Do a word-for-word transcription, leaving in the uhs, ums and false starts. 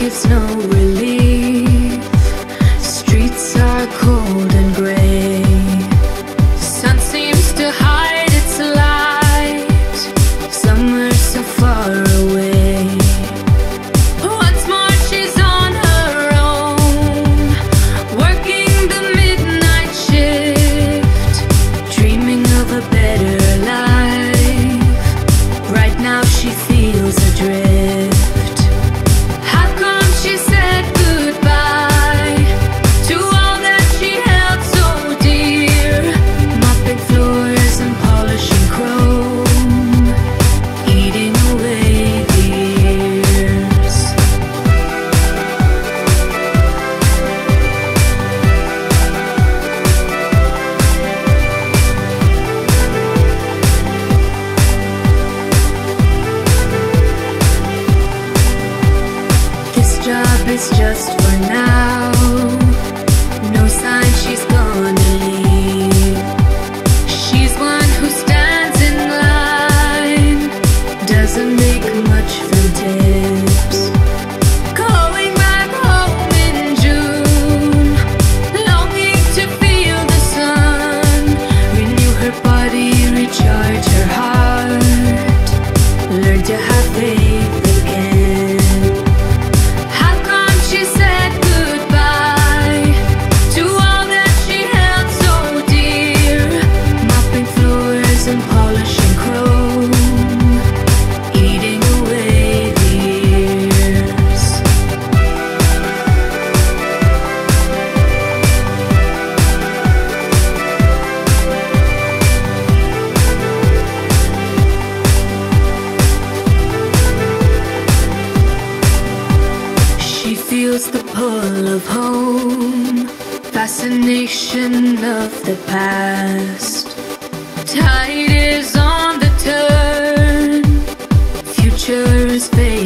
gives no relief. Streets are cold and gray. Sun seems to hide its light. Somewhere so far away. Once more she's on her own, working the midnight shift, dreaming of a better life. Right now she feels adrift. How come she said goodbye to all that she held so dear? Mopping floors and polishing chrome, eating away the years. This job is just for now. No sign she's gonna leave. She's one who stands in line, doesn't make much from tips. Going back home in June, longing to feel the sun, renew her body, recharge her heart, learn to have faith again. How come she said goodbye to all that she held so dear? Mopping floors and polishing chrome, eating away the years. She feels the pull of home, fascination of the past. Tide is on the turn, future is fading.